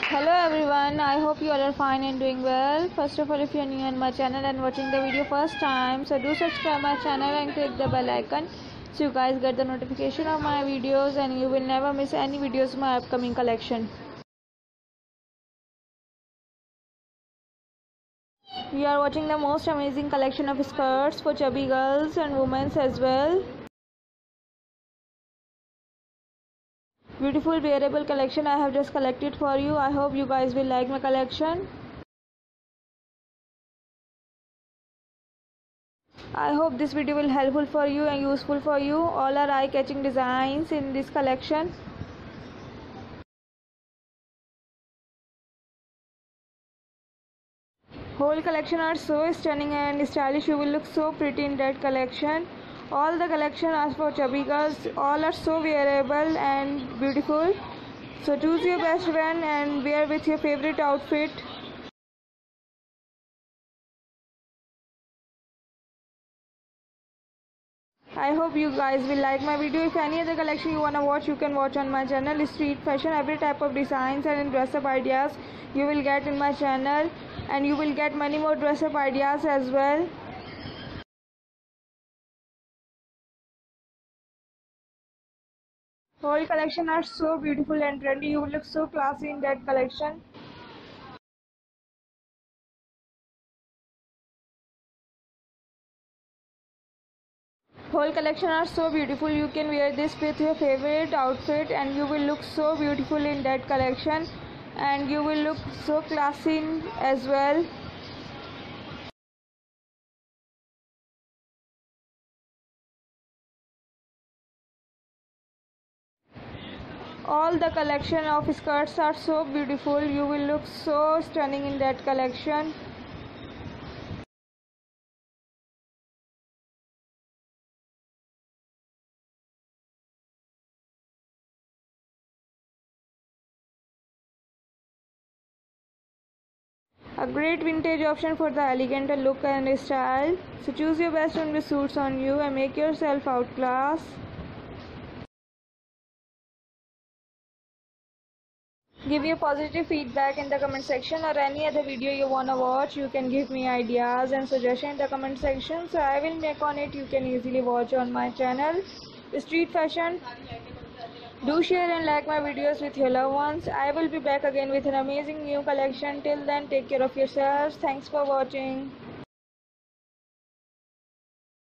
Hello everyone, I hope you all are fine and doing well. First of all, if you are new on my channel and watching the video first time, so do subscribe my channel and click the bell icon so you guys get the notification of my videos and you will never miss any videos of my upcoming collection. We are watching the most amazing collection of skirts for chubby girls and women as well. Beautiful wearable collection I have just collected for you. I hope you guys will like my collection. I hope this video will helpful for you and useful for you. All are eye-catching designs in this collection. Whole collection are so stunning and stylish. You will look so pretty in that collection. All the collection are for chubby girls. All are so wearable and beautiful. So choose your best one and wear with your favorite outfit. I hope you guys will like my video. If any other collection you wanna watch, you can watch on my channel. Street fashion, every type of designs and dress up ideas you will get in my channel, and you will get many more dress up ideas as well. Whole collection are so beautiful and trendy. You will look so classy in that collection. Whole collection are so beautiful. You can wear this with your favorite outfit and you will look so beautiful in that collection, and you will look so classy as well. All the collection of skirts are so beautiful. You will look so stunning in that collection. A great vintage option for the elegant look and style. So choose your best one which suits on you and make yourself outclass. Give your positive feedback in the comment section, or any other video you wanna watch. You can give me ideas and suggestions in the comment section, so I will make on it. You can easily watch on my channel. Street fashion. Do share and like my videos with your loved ones. I will be back again with an amazing new collection. Till then, take care of yourselves. Thanks for watching.